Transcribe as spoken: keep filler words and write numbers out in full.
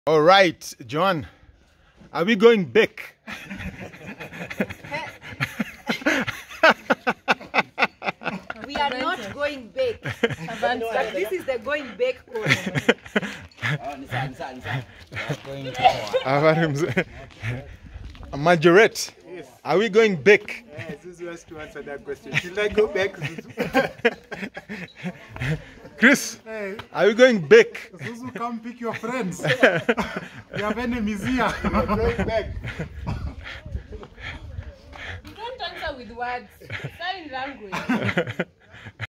All right, John, are we going big? We are not going big. But this is the going big course. Majorette, yes. Are we going big? Yeah, Zuzu has to answer that question. Should I go back, Zuzu? Chris, Hey. Are we going big? Zuzu, come pick your friends. We have enemies here. We are going back. You don't answer with words. Sign language.